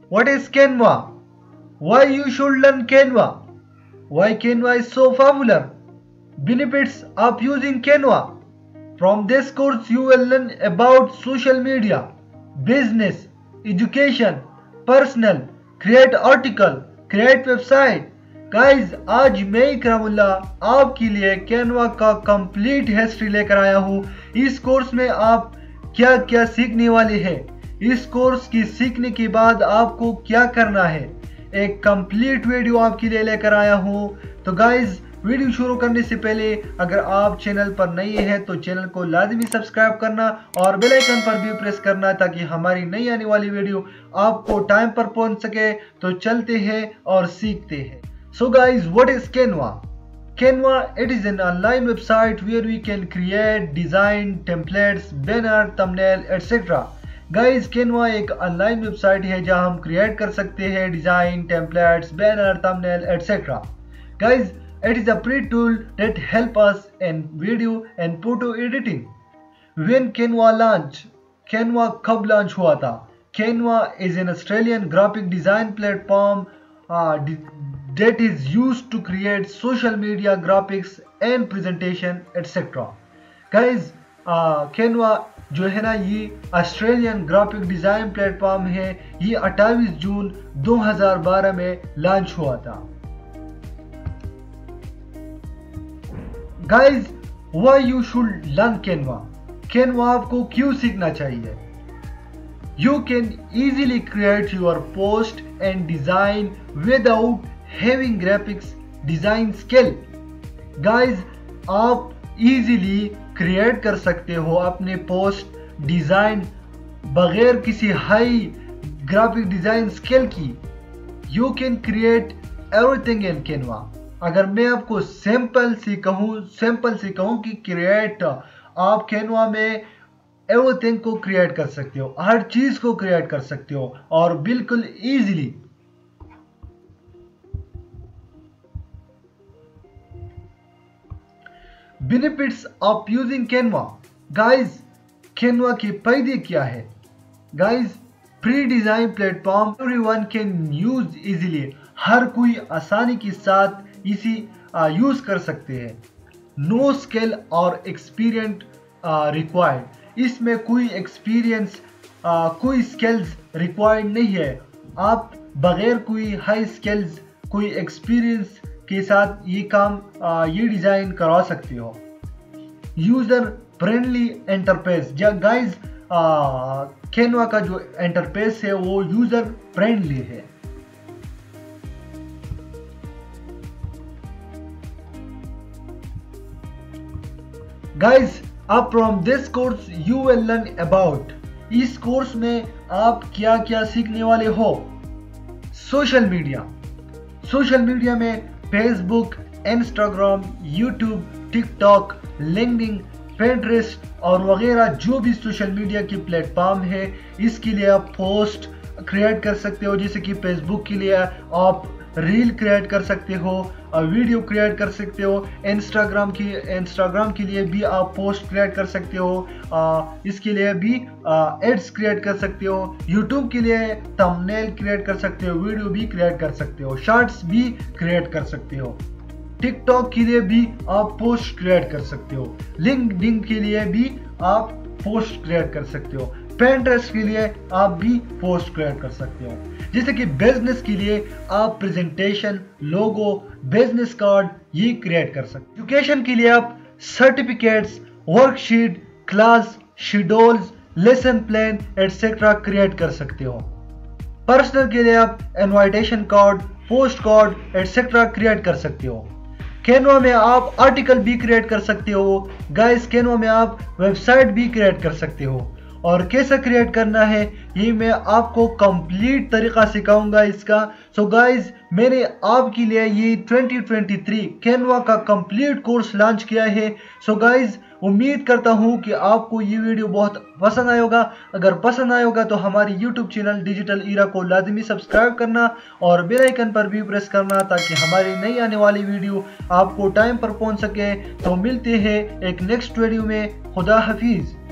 What is Canva? Why you should learn Canva? Why Canva is so popular? Benefits of using Canva. From this course you will learn about social media, business, education, personal, create article, create website. Guys आज मैं इकरामुल्ला आपके लिए Canva का complete history लेकर आया हूँ। इस course में आप क्या क्या सीखने वाले हैं, इस कोर्स की सीखने के बाद आपको क्या करना है, एक कंप्लीट वीडियो आपके लिए लेकर आया हूँ। तो गाइज वीडियो शुरू करने से पहले अगर आप चैनल पर नए हैं तो चैनल को लाजमी सब्सक्राइब करना और बेल आइकन पर भी प्रेस करना ताकि हमारी नई आने वाली वीडियो आपको टाइम पर पहुंच सके। तो चलते हैं और सीखते हैं। So guys, what is Canva? Canva, it is an online website where we can create, design, templates, banner, thumbnail, etc. Guys, Canva एक ऑनलाइन वेबसाइट है जहां हम क्रिएट कर सकते हैं design, templates, banner, thumbnail, etc. Guys, it is a free tool that help us in video and photo editing. When Canva launch, Canva कब launch हुआ था? Canva is an Australian graphic design platform that is used to create social media graphics and presentation etc. Guys, Canva जो है ना ये Australian graphic design platform है। ये 28 जून 2012 में लॉन्च हुआ था। Guys, why you should learn Canva? Canva आपको क्यों सीखना चाहिए? You can easily create your post and design without having graphics design skill. Guys, आप easily create कर सकते हो अपने पोस्ट डिजाइन बगैर किसी हाई ग्राफिक डिजाइन स्किल की। You can create everything in Canva. अगर मैं आपको सिंपल से कहूँ कि क्रिएट, आप Canva में एवरीथिंग को क्रिएट कर सकते हो, हर चीज को क्रिएट कर सकते हो और बिल्कुल easily. Benefits of using Canva। Guys, Canva के फायदे क्या है? Guys, free design platform, everyone can use easily. हर कोई आसानी के साथ इसे यूज कर सकते हैं। नो स्किल और एक्सपीरियंस रिक्वायर्ड। इसमें कोई एक्सपीरियंस, कोई स्किल्स रिक्वायर्ड नहीं है। आप बगैर कोई हाई स्किल्स, कोई एक्सपीरियंस के साथ ये काम, ये डिजाइन करवा सकते हो। User friendly interface. Guys, Canva का जो इंटरफेस है वो यूजर फ्रेंडली है। गाइज, अब from this course you will learn about, इस कोर्स में आप क्या क्या सीखने वाले हो? Social media. सोशल मीडिया में Facebook, Instagram, YouTube, TikTok, LinkedIn, Pinterest और वगैरह जो भी सोशल मीडिया की प्लेटफॉर्म है, इसके लिए आप पोस्ट क्रिएट कर सकते हो। जैसे कि फेसबुक के लिए आप रील क्रिएट कर सकते हो, वीडियो क्रिएट कर सकते हो। इंस्टाग्राम के लिए भी आप पोस्ट क्रिएट कर सकते हो, इसके लिए भी एड्स क्रिएट कर सकते हो। यूट्यूब के लिए थंबनेल क्रिएट कर सकते हो, वीडियो भी क्रिएट कर सकते हो, शॉर्ट्स भी क्रिएट कर सकते हो। टिकटॉक के लिए भी आप पोस्ट क्रिएट कर सकते हो। लिंक्डइन के लिए भी आप पोस्ट क्रिएट कर सकते हो। पिंटरेस्ट के लिए आप भी पोस्ट क्रिएट कर सकते हो। जैसे कि बिजनेस के लिए आप प्रेजेंटेशन, लोगो, बिजनेस कार्ड ये क्रिएट कर सकते हो। एजुकेशन के लिए आप certificates, worksheet, class schedules, lesson plan etcetera create कर सकते हो। पर्सनल के लिए आप invitation card, post card etcetera create कर सकते हो। Canva में आप आर्टिकल भी क्रिएट कर सकते हो। गाइस, Canva में आप वेबसाइट भी क्रिएट कर सकते हो और कैसे क्रिएट करना है ये मैं आपको कंप्लीट तरीका सिखाऊंगा इसका। सो गाइस, मैंने आपके लिए ये 2023 Canva का कंप्लीट कोर्स लॉन्च किया है। सो गाइस, उम्मीद करता हूँ कि आपको ये वीडियो बहुत पसंद आएगा। अगर पसंद आएगा तो हमारी यूट्यूब चैनल डिजिटल ईरा को लाजमी सब्सक्राइब करना और बेल आइकन पर भी प्रेस करना ताकि हमारी नई आने वाली वीडियो आपको टाइम पर पहुँच सके। तो मिलते हैं एक नेक्स्ट वीडियो में। खुदा हाफिज।